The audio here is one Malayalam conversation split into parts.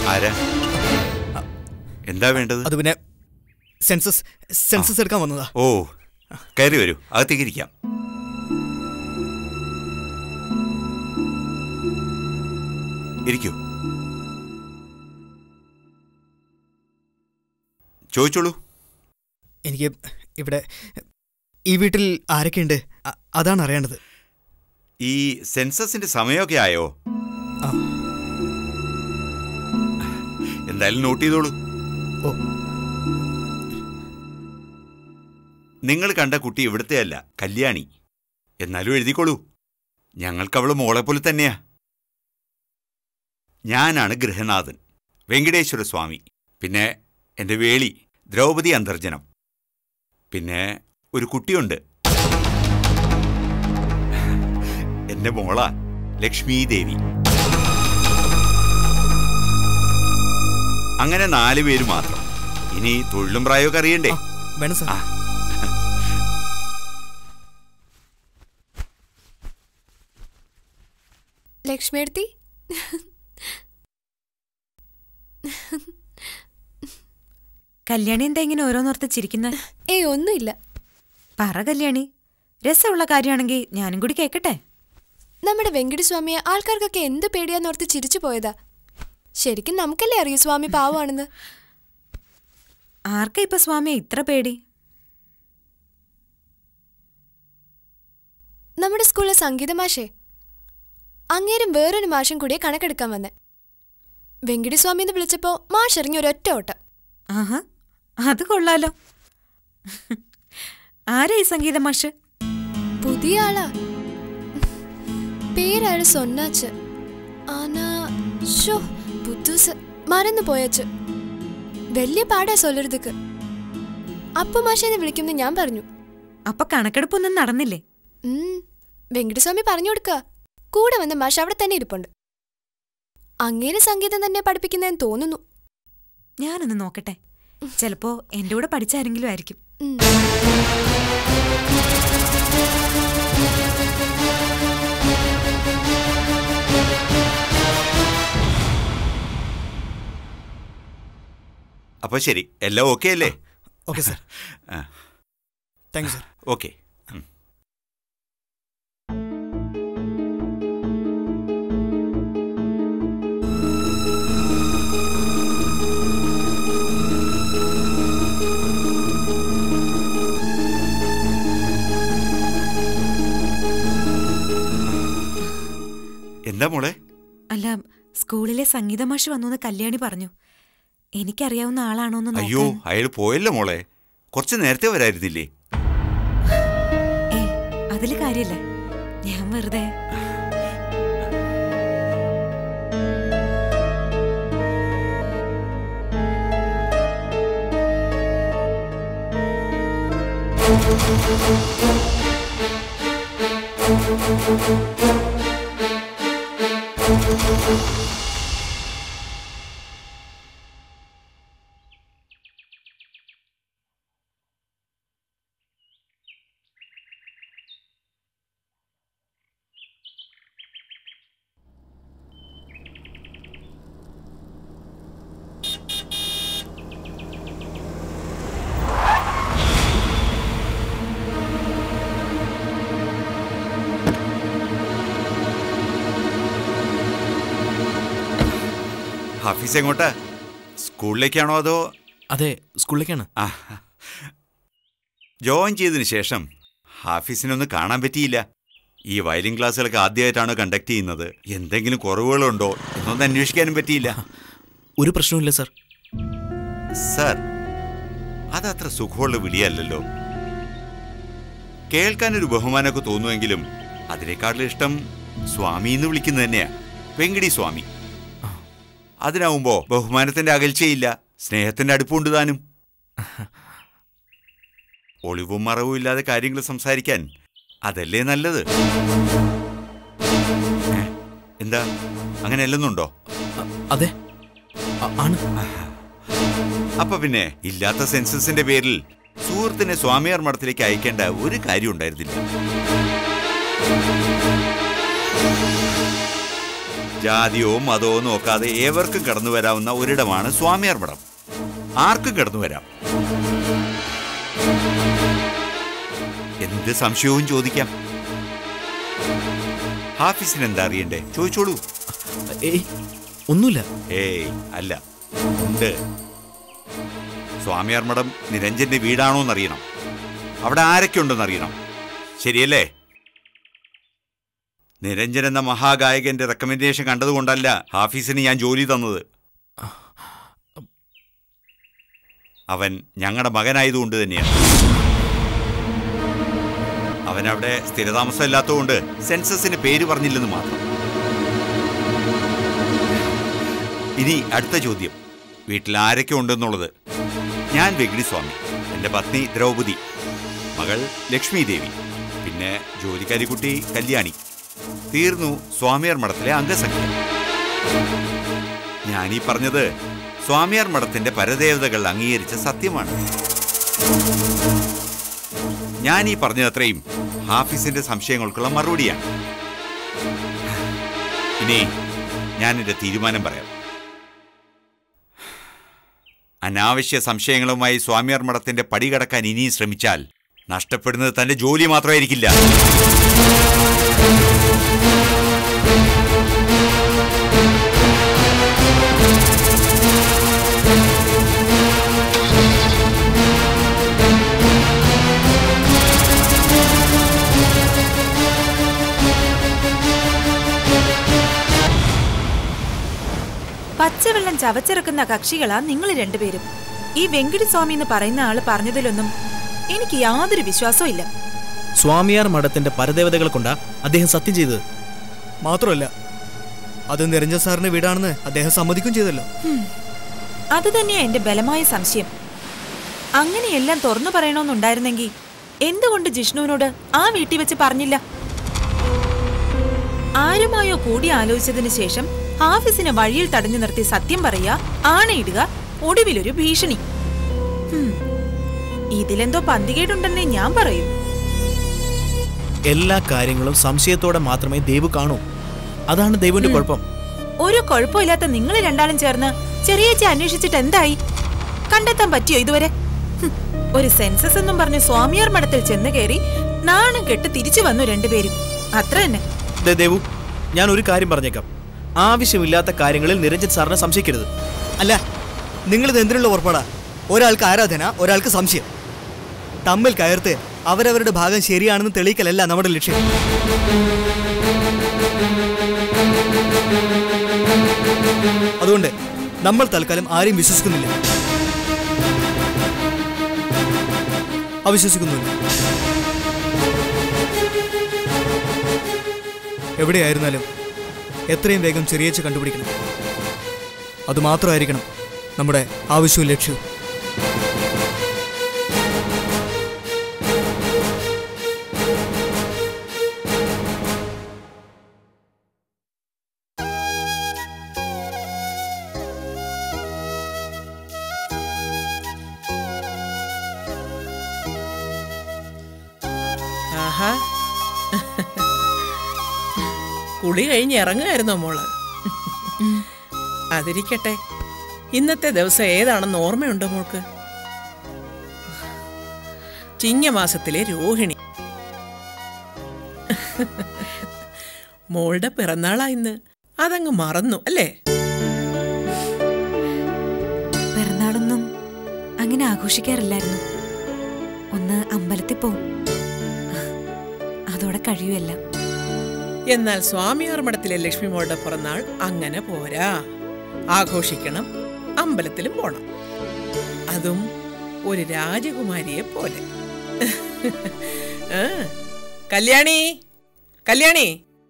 ആരാ? എന്താ വേണ്ടത്? അത് പിന്നെ സെൻസസ് എടുക്കാൻ വന്നതാ. ഓ, കയറി വരൂ, അകത്തേക്ക് ഇരിക്കാം. ഇരിക്കൂ, ചോദിച്ചോളൂ. എനിക്ക് ഇവിടെ ഈ വീട്ടിൽ ആരൊക്കെയുണ്ട് അതാണ് അറിയേണ്ടത്. ഈ സെൻസസിന്റെ സമയമൊക്കെ ആയോ? എന്തായാലും നോട്ട് ചെയ്തോളൂ. ഓ, നിങ്ങൾ കണ്ട കുട്ടി ഇവിടുത്തെ അല്ല, കല്യാണി. എന്നാലും എഴുതിക്കോളൂ, ഞങ്ങൾക്കവള് മോളെ പോലെ തന്നെയാ. ഞാനാണ് ഗൃഹനാഥൻ, വെങ്കടേശ്വര സ്വാമി. പിന്നെ എൻ്റെ വേളി ദ്രൗപദി അന്തർജനം. പിന്നെ ഒരു കുട്ടിയുണ്ട്, എൻ്റെ മോള ലക്ഷ്മി ദേവി. അങ്ങനെ 4 പേര് മാത്രം. ഇനി തൊഴിലും പ്രായമൊക്കെ അറിയണ്ടേ? വേണം സാർ. ലക്ഷ്മിയെടുത്തി കല്യാണി എന്താ ഇങ്ങനെ ഓരോന്നോർത്ത് ചിരിക്കുന്നത്? ഏയ് ഒന്നുമില്ല. പറ കല്യാണി, രസമുള്ള കാര്യമാണെങ്കിൽ ഞാനും കൂടി കേക്കട്ടെ. നമ്മുടെ വെങ്കടസ്വാമിയെ ആൾക്കാർക്കൊക്കെ എന്ത് പേടിയാന്നോർത്ത് ചിരിച്ചു പോയതാ. ശരിക്കും നമുക്കല്ലേ അറിയൂ സ്വാമി പാവമാണെന്ന്. ആർക്കാ ഇപ്പൊ സ്വാമിയെ ഇത്ര പേടി? നമ്മുടെ സ്കൂളിലെ സംഗീത മാഷേ, അങ്ങേരും വേറൊരു മാഷും കൂടിയെ കണക്കെടുക്കാൻ വന്നേ. വെങ്കടസ്വാമി എന്ന് വിളിച്ചപ്പോ മാഷ് ഇറങ്ങി ഒരൊറ്റ ഓട്ടം. ആഹാ, അത് കൊള്ളാലോ. ആരാ ഈ സംഗീത മാഷ്? പുതിയ ആളാ. പേരാണ് സൊന്നാച്ച്. മറന്നു പോയച്ച്. വലിയ പാടാ സൊല്ലരുതുക്ക്. അപ്പു മാഷെന്ന് വിളിക്കുമെന്ന് ഞാൻ പറഞ്ഞു. അപ്പൊ കണക്കെടുപ്പൊന്നും നടന്നില്ലേ? വെങ്കടസ്വാമി പറഞ്ഞു കൊടുക്ക. കൂടെ വന്ന മാഷ് അവിടെ തന്നെ ഇരിപ്പുണ്ട്. അങ്ങേര് സംഗീതം തന്നെ പഠിപ്പിക്കുന്നതെന്ന് തോന്നുന്നു. ഞാനൊന്ന് നോക്കട്ടെ, ചിലപ്പോ എന്റെ കൂടെ പഠിച്ച ആരെങ്കിലും ആയിരിക്കും. അപ്പൊ ശരി, എല്ലാം ഓക്കെ അല്ലേ? Okay sir. Thank you sir. Okay. എന്താ മോളെ? അല്ല, സ്കൂളിലെ സംഗീത മാഷ് വന്നു കല്യാണി പറഞ്ഞു. എനിക്കറിയാവുന്ന ആളാണോന്ന്. അയ്യോ, അയാൾ പോയല്ലോ മോളെ. കുറച്ച് നേരത്തെ വരായിരുന്നില്ലേ? അതില് കാര്യമില്ല, ഞാൻ വെറുതെ. ഹാഫീസ് എങ്ങോട്ടാ? സ്കൂളിലേക്കാണോ അതോ? അതെ, സ്കൂളിലേക്കാണ്. ജോയിൻ ചെയ്തതിന് ശേഷം ഹാഫീസിനൊന്ന് കാണാൻ പറ്റിയില്ല. ഈ വയലിൻ ക്ലാസ്സുകളൊക്കെ ആദ്യമായിട്ടാണ് കണ്ടക്ട് ചെയ്യുന്നത്. എന്തെങ്കിലും കുറവുകളുണ്ടോ എന്നൊന്നും അന്വേഷിക്കാനും പറ്റിയില്ല. ഒരു പ്രശ്നവുമില്ല സാർ. സാർ, അതത്ര സുഖമുള്ള വിളിയല്ലല്ലോ. കേൾക്കാനൊരു ബഹുമാനമൊക്കെ തോന്നുമെങ്കിലും അതിനേക്കാളും ഇഷ്ടം സ്വാമി എന്ന് വിളിക്കുന്നത് തന്നെയാ, വെങ്കടി സ്വാമി. അതിനാവുമ്പോ ബഹുമാനത്തിന്റെ അകൽച്ചയില്ല, സ്നേഹത്തിന്റെ അടുപ്പുണ്ട് താനും. ഒളിവും മറവും ഇല്ലാതെ കാര്യങ്ങൾ സംസാരിക്കാൻ അതല്ലേ നല്ലത്? എന്താ, അങ്ങനെ അല്ലെന്നുണ്ടോ? അതെ ആണ്. അപ്പൊ പിന്നെ ഇല്ലാത്ത സെൻസസിന്റെ പേരിൽ സുഹൃത്തിനെ സ്വാമിയാർ മഠത്തിലേക്ക് അയക്കേണ്ട ഒരു കാര്യം ഉണ്ടായിരുന്നില്ല. ജാതിയോ മതമോ നോക്കാതെ ഏവർക്കും കടന്നു വരാവുന്ന ഒരിടമാണ് സ്വാമിയാർ മഠം. ആർക്കും കടന്നു വരാം. എന്ത് സംശയവും ചോദിക്കാം. ഹാഫിസിന് എന്താ അറിയണ്ടേ? ചോദിച്ചോളൂ. ഏയ് ഒന്നുമില്ല. ഏയ് അല്ല, ഉണ്ട്. സ്വാമിയാർ മഠം നിരഞ്ജന്റെ വീടാണോന്നറിയണം. അവിടെ ആരൊക്കെ ഉണ്ടെന്നറിയണം. ശരിയല്ലേ? നിരഞ്ജൻ എന്ന മഹാഗായകന്റെ റെക്കമെൻഡേഷൻ കണ്ടതുകൊണ്ടല്ല ഹാഫീസിന് ഞാൻ ജോലി തന്നത്. അവൻ ഞങ്ങളുടെ മകനായതുകൊണ്ട് തന്നെയാണ്. അവനവിടെ സ്ഥിരതാമസം ഇല്ലാത്തതുകൊണ്ട് സെൻസസിന് പേര് പറഞ്ഞില്ലെന്ന് മാത്രം. ഇനി അടുത്ത ചോദ്യം, വീട്ടിൽ ആരൊക്കെ ഉണ്ടെന്നുള്ളത്. ഞാൻ വെങ്കിടി സ്വാമി, എൻ്റെ പത്നി ദ്രൗപദി, മകൾ ലക്ഷ്മി ദേവി, പിന്നെ ജോലിക്കാരി കുട്ടി കല്യാണി. തീർന്നു സ്വാമിയാർ മഠത്തിലെ അംഗസംഖ്യ. ഞാനീ പറഞ്ഞത് സ്വാമിയാർ മഠത്തിന്റെ പരദേവതകൾ അംഗീകരിച്ച സത്യമാണ്. ഞാനീ പറഞ്ഞതത്രയും ഹാഫിസിന്റെ സംശയങ്ങൾക്കുള്ള മറുപടിയാണ്. ഇനി ഞാനെന്റെ തീരുമാനം പറയാം. അനാവശ്യ സംശയങ്ങളുമായി സ്വാമിയാർ മഠത്തിന്റെ പടി കടക്കാൻ ഇനിയും ശ്രമിച്ചാൽ നഷ്ടപ്പെടുന്നത് തന്റെ ജോലി മാത്രമായിരിക്കില്ല. പച്ചവെള്ളം ചവച്ചിറക്കുന്ന കക്ഷികളാ നിങ്ങൾ രണ്ടുപേരും. ഈ വെങ്കിടി സ്വാമി എന്ന് പറയുന്ന ആള് പറഞ്ഞതിലൊന്നും എനിക്ക് യാതൊരു വിശ്വാസവും ഇല്ല. സ്വാമിയാർ മഠത്തിന്റെ പരദേവതകൾ കൊണ്ടാ അദ്ദേഹം സത്യം ചെയ്തത്. മാത്രമല്ല അത് നിരഞ്ജൻ സാറിന്റെ വീടാണെന്ന് അദ്ദേഹം സമ്മതിക്കും ചെയ്തല്ലോ. അത് തന്നെയാ എന്റെ ബലമായ സംശയം. അങ്ങനെയെല്ലാം തുറന്നു പറയണമെന്നുണ്ടായിരുന്നെങ്കിൽ എന്തുകൊണ്ട് ജിഷ്ണുവിനോട് ആ വീട്ടിൽ വെച്ച് പറഞ്ഞില്ല? ആരുമായോ കൂടി ആലോചിച്ചതിന് ശേഷം ഹാഫിസിനെ വഴിയിൽ തടഞ്ഞു നിർത്തി സത്യം പറയാ, ആണയിടുക, ഒടുവിലൊരു ഭീഷണി. ഇതിലെന്തോ പന്തികേടുണ്ടെന്നേ ഞാൻ പറയൂ. എല്ലാ കാര്യങ്ങളും സംശയത്തോടെ മാത്രമേ ദേവു കാണൂ. അതാണ് ദേവുവിന്റെ കുഴപ്പം. ഒരു കുഴപ്പമില്ലാത്ത നിങ്ങൾ രണ്ടാളും ചേർന്ന് ചെറിയേച്ചി അന്വേഷിച്ചിട്ട് എന്തായി? കണ്ടെത്താൻ പറ്റിയോ ഇതുവരെ? ഒരു സെൻസസ് എന്നും പറഞ്ഞ് സ്വാമിയാർ മഠത്തിൽ ചെന്ന് കയറി നാണം കെട്ട് തിരിച്ചു വന്നു രണ്ടുപേരും. അത്ര തന്നെ. ദേവു, ഞാൻ ഒരു കാര്യം പറഞ്ഞേക്കാം. ആവശ്യമില്ലാത്ത കാര്യങ്ങളിൽ നിരഞ്ജൻ സാറിനെ സംശയിക്കരുത്. അല്ല, നിങ്ങളിത് എന്തിനുള്ള ഉറപ്പാടാ? ഒരാൾക്ക് ആരാധന, ഒരാൾക്ക് സംശയം. തമ്മിൽ കയർത്ത് അവരവരുടെ ഭാഗം ശരിയാണെന്ന് തെളിയിക്കലല്ല നമ്മുടെ ലക്ഷ്യം. അതുകൊണ്ട് നമ്മൾ തൽക്കാലം ആരെയും വിശ്വസിക്കുന്നില്ല, അവിശ്വസിക്കുന്നില്ല. എവിടെയായിരുന്നാലും എത്രയും വേഗം ചെറിയച്ച് കണ്ടുപിടിക്കണം. അതുമാത്രമായിരിക്കണം നമ്മുടെ ആവശ്യവും ലക്ഷ്യവും. കുളി കഴിഞ്ഞ് ഇറങ്ങുമായിരുന്നോ മോള്? അതിരിക്കട്ടെ, ഇന്നത്തെ ദിവസം ഏതാണെന്ന് ഓർമ്മയുണ്ടോ മോൾക്ക്? ചിങ്ങമാസത്തിലെ രോഹിണി. മോളുടെ പിറന്നാളാ ഇന്ന്. അതങ്ങ് മറന്നു അല്ലേ? പിറന്നാളൊന്നും അങ്ങനെ ആഘോഷിക്കാറില്ലായിരുന്നു. ഒന്ന് അമ്പലത്തിൽ പോവും, അതോടെ കഴിയുമല്ല. എന്നാൽ സ്വാമിയാർ മഠത്തിലെ ലക്ഷ്മി മോളുടെ പിറന്നാൾ അങ്ങനെ പോരാ. ആഘോഷിക്കണം, അമ്പലത്തിലും പോണം. അതും ഒരു രാജകുമാരിയെ പോലെ. കല്യാണി, കല്യാണി,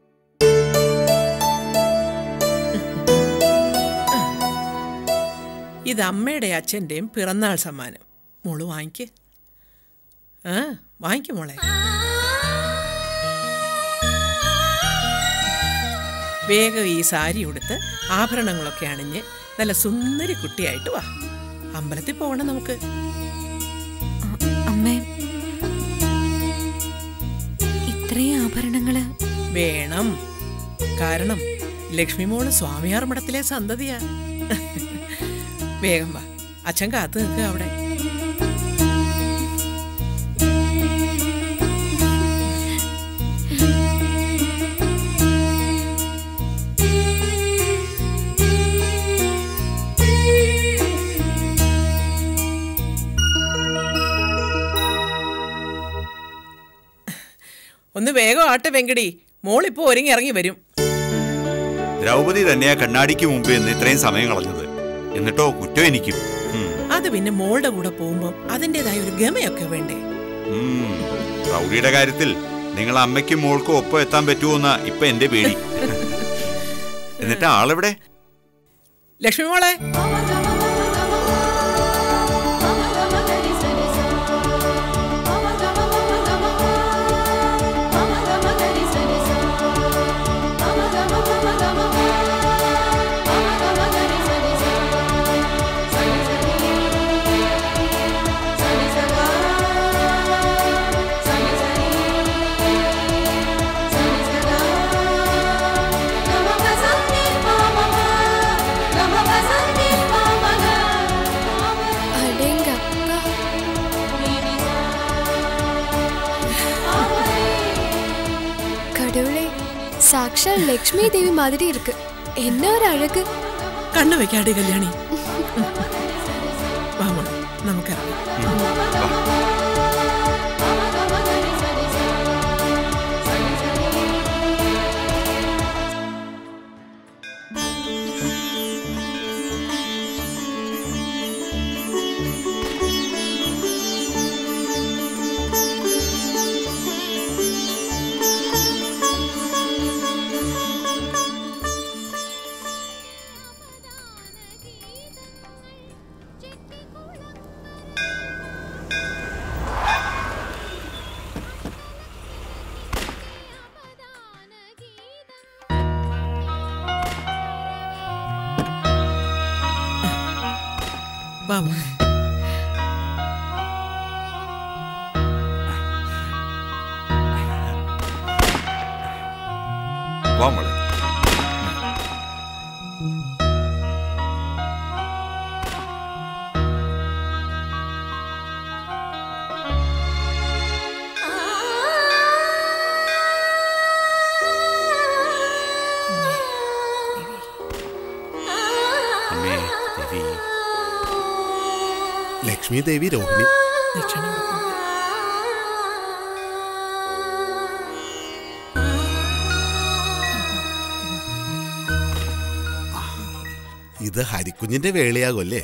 ഇത് അമ്മയുടെ അച്ഛൻ്റെയും പിറന്നാൾ സമ്മാനം. മോള് വാങ്ങിക്ക്. വാങ്ങിക്കും മോളെ. വേഗം ഈ സാരി ഉടുത്ത് ആഭരണങ്ങളൊക്കെ അണിഞ്ഞ് നല്ല സുന്ദരി കുട്ടിയായിട്ട് വാ. അമ്പലത്തിൽ പോകണം നമുക്ക്. അമ്മേ, ഇത്രയും ആഭരണങ്ങള് വേണം. കാരണം ലക്ഷ്മി മോള് സ്വാമിയാർ മഠത്തിലെ സന്തതിയാ. വേഗം വാ, അച്ഛൻ കാത്തു നിൽക്കുക അവിടെ. ഒന്ന് വേഗം ആട്ടെ വെങ്കടി, മോളിപ്പോ ഒരുങ്ങി ഇറങ്ങി വരും. ദ്രൗപദി തന്നെയാ കണ്ണാടിക്ക് മുമ്പ് എന്ന് ഇത്രയും സമയം കളഞ്ഞത്. എന്നിട്ടോ കുറ്റം എനിക്കും. അത് പിന്നെ മോളുടെ കൂടെ പോകുമ്പോ അതിൻ്റെതായ ഒരു ഗമയൊക്കെ വേണ്ടേ? റൗഡിയുടെ കാര്യത്തിൽ നിങ്ങൾ അമ്മയ്ക്കും മോൾക്കും ഒപ്പം എത്താൻ പറ്റുമോന്നാ ഇപ്പൊ എന്റെ പേടി. എന്നിട്ട് ആളെവിടെ? ലക്ഷ്മി മോളെ, சாக்ஷால் லக்ஷ்மி தேவி மாதிரி இருக்கு. என்ன ஒரு அழகு. കണ്ണു വെക്കാടി കല്യാണി. നമുക്കറിയാം. Vamos. Vamos. ലക്ഷ്മി ദേവി രോഹിണി. ഇത് ഹരിക്കുഞ്ഞിന്റെ വേളയാകുമല്ലേ?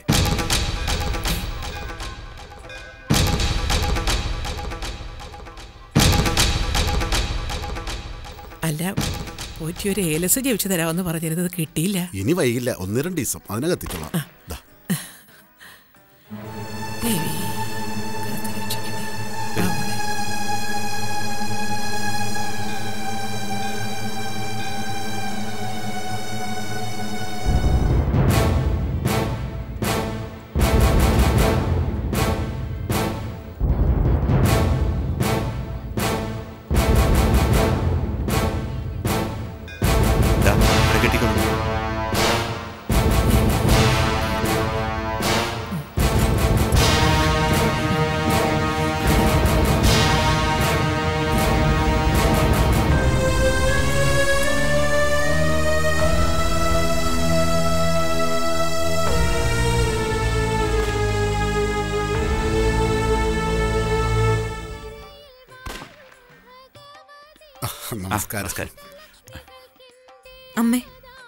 അല്ല, പോറ്റി ഒരു ഏലസ് ജയിച്ചു തരാമെന്ന് പറഞ്ഞിരുന്നത് കിട്ടിയില്ല. ഇനി വൈകില്ല, 1-2 ദിവസം അതിനകത്തിച്ചോളാം. നമസ്കാരം. അമ്മേ,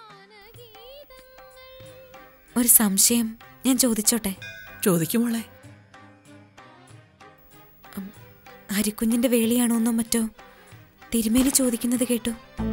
ഒരു സംശയം ഞാൻ ചോദിച്ചോട്ടെ? ചോദിക്കുമോളെ. ഹരിക്കുഞ്ഞിന്റെ വേളിയാണോന്നോ മറ്റോ തിരുമേനി ചോദിക്കുന്നത് കേട്ടു.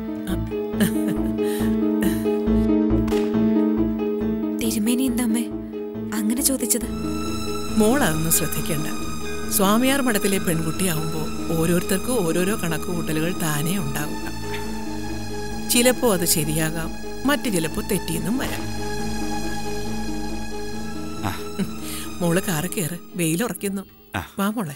തിരുമേനി എന്താ അമ്മേ അങ്ങനെ ചോദിച്ചത്? മോളതൊന്നും ശ്രദ്ധിക്കണ്ട. സ്വാമിയാർ മഠത്തിലെ പെൺകുട്ടിയാവുമ്പോൾ ഓരോരുത്തർക്കും ഓരോരോ കണക്കുകൂട്ടലുകൾ താനേ ഉണ്ടാകും. ചിലപ്പോൾ അത് ശരിയാകാം, മറ്റു ചിലപ്പോൾ തെറ്റിയെന്നും വരാം. മോള് കാറ് കയറ്, വെയിലുറയ്ക്കുന്നു. വാ മോളെ.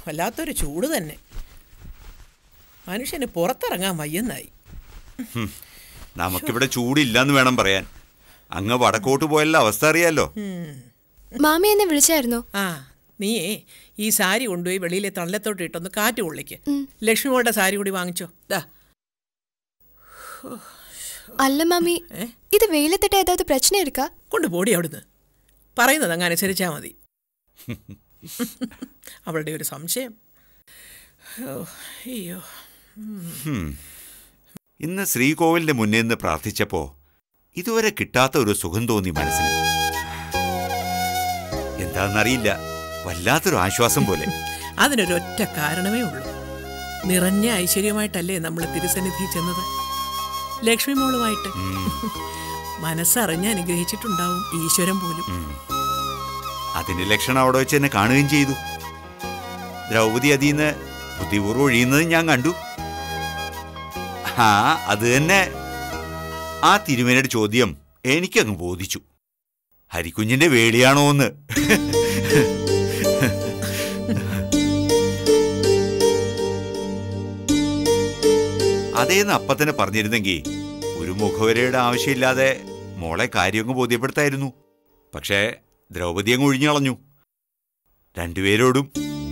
വല്ലാത്തൊരു ചൂട് തന്നെ. മനുഷ്യന് പുറത്തിറങ്ങാൻ വയ്യെന്നായി. നമുക്കിവിടെ ചൂടില്ലെന്ന് വേണം പറയാൻ. അങ്ങ് വടക്കോട്ട് പോയല്ല അവസ്ഥ അറിയാലോ. മാമി എന്നെ വിളിച്ചായിരുന്നോ? ആ, നീയേ ഈ സാരി കൊണ്ടുപോയി വെളിയിലെ തള്ളത്തോട്ട് ഇട്ടൊന്ന് കാറ്റ് കൊള്ളിക്ക്. ലക്ഷ്മിയോടെ സാരി കൂടി വാങ്ങിച്ചോ. ദാ. അല്ല മാമി, ഇത് വെയിലത്തിട്ട് ഏതാவது പ്രശ്നം എടുക്കാ? കൊണ്ടുപോടി അവിടുന്ന്. പറയുന്നത് അങ്ങ് അനുസരിച്ചാൽ മതി. അവളുടെ ഒരു സംശയം. അയ്യോ. ഇന്ന് ശ്രീകോവിലിന്റെ മുന്നിൽ നിന്ന് പ്രാർത്ഥിച്ചപ്പോ ഇതുവരെ കിട്ടാത്ത ഒരു സുഖം തോന്നി മനസ്സിന്. എന്താണെന്നറിയില്ല, വല്ലാത്തൊരു ആശ്വാസം പോലെ. അതിനൊരൊറ്റ കാരണമേ ഉള്ളൂ. നിറഞ്ഞ ഐശ്വര്യമായിട്ടല്ലേ നമ്മൾ തിരുസന്നിധി ചെന്നത്, ലക്ഷ്മി മോളുമായിട്ട്. മനസ്സറിഞ്ഞ് അനുഗ്രഹിച്ചിട്ടുണ്ടാവും ഈശ്വരൻ പോലും. അതിന്റെ ലക്ഷണം അവിടെ വെച്ച് എന്നെ കാണുകയും ചെയ്തു. ദ്രൗപദി അതിന്ന് ബുദ്ധിപൂർവ്വം ഒഴിയുന്നത് ഞാൻ കണ്ടു. ആ, അത് തന്നെ. ആ തിരുമേനിയുടെ ചോദ്യം എനിക്കങ്ങ് ബോധിച്ചു. ഹരിക്കുഞ്ഞിന്റെ വേളിയാണോ എന്ന്. അതേന്ന് അപ്പത്തന്നെ പറഞ്ഞിരുന്നെങ്കിൽ ഒരു മുഖവരയുടെ ആവശ്യമില്ലാതെ മോളെ കാര്യമങ്ങ് ബോധ്യപ്പെടുത്തായിരുന്നു. പക്ഷേ ദ്രൗപദി അങ്ങ് ഒഴിഞ്ഞു കളഞ്ഞു, രണ്ടുപേരോടും.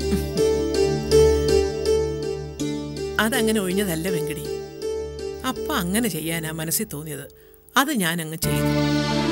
അതങ്ങനെ ഒഴിഞ്ഞതല്ല വെങ്കടി. അപ്പം അങ്ങനെ ചെയ്യാനാ മനസ്സിൽ തോന്നിയത്. അത് ഞാനങ്ങ് ചെയ്തു.